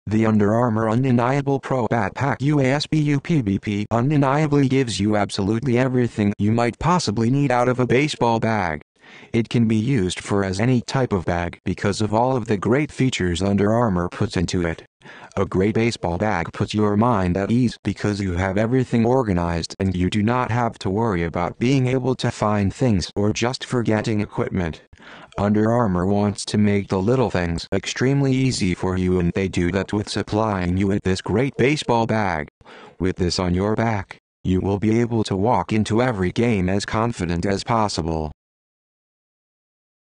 The Under Armour Undeniable Pro Backpack UASB-UPBP undeniably gives you absolutely everything you might possibly need out of a baseball bag. It can be used for as any type of bag because of all of the great features Under Armour puts into it. A great baseball bag puts your mind at ease because you have everything organized and you do not have to worry about being able to find things or just forgetting equipment. Under Armour wants to make the little things extremely easy for you, and they do that with supplying you with this great baseball bag. With this on your back, you will be able to walk into every game as confident as possible.